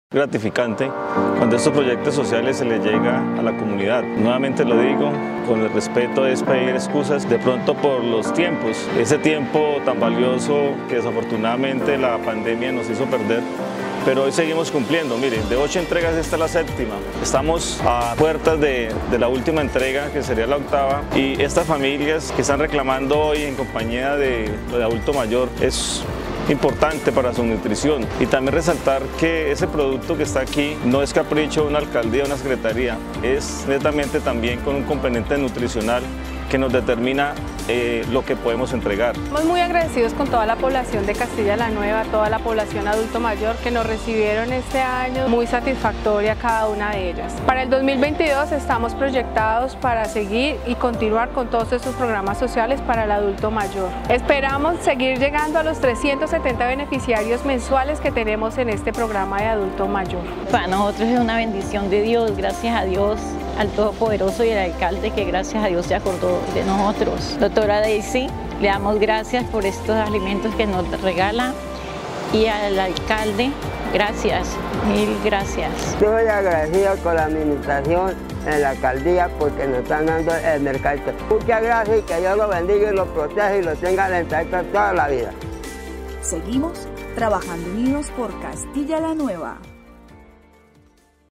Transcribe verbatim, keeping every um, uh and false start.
Gratificante cuando estos proyectos sociales se les llega a la comunidad. Nuevamente lo digo, con el respeto es pedir excusas de pronto por los tiempos, ese tiempo tan valioso que desafortunadamente la pandemia nos hizo perder. Pero hoy seguimos cumpliendo, miren, de ocho entregas esta es la séptima. Estamos a puertas de, de la última entrega, que sería la octava, y estas familias que están reclamando hoy en compañía de, de adulto mayor es importante para su nutrición. Y también resaltar que ese producto que está aquí no es capricho de una alcaldía o una secretaría, es netamente también con un componente nutricional que nos determina eh, lo que podemos entregar. Estamos muy agradecidos con toda la población de Castilla la Nueva, toda la población adulto mayor que nos recibieron este año, muy satisfactoria cada una de ellas. Para el dos mil veintidós estamos proyectados para seguir y continuar con todos estos programas sociales para el adulto mayor. Esperamos seguir llegando a los trescientos setenta beneficiarios mensuales que tenemos en este programa de adulto mayor. Para nosotros es una bendición de Dios, gracias a Dios, al Todopoderoso y al alcalde que gracias a Dios se acordó de nosotros. Doctora Daisy, le damos gracias por estos alimentos que nos regala, y al alcalde, gracias, mil gracias. Estoy agradecido con la administración en la alcaldía porque nos están dando el mercadito. Muchas gracias y que Dios lo bendiga y lo proteja y lo tenga alentado toda la vida. Seguimos trabajando unidos por Castilla la Nueva.